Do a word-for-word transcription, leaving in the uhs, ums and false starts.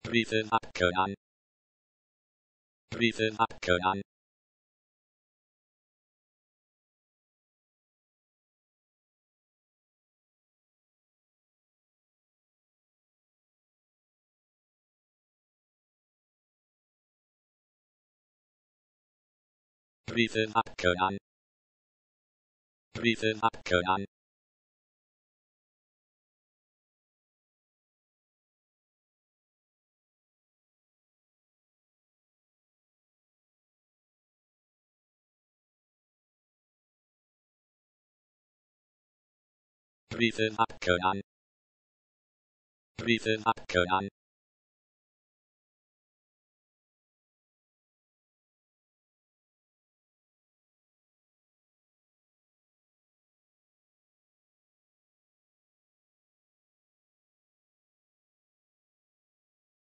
Gruffydd ac Cynan. Gruffydd ac Cynan. Gruffydd ac Cynan. Gruffydd ac Cynan. Gruffydd ac Cynan. Gruffydd ac Cynan.